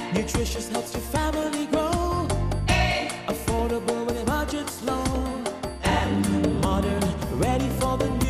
Nutritious helps your family grow. Affordable when your budget's low. And modern, ready for the new.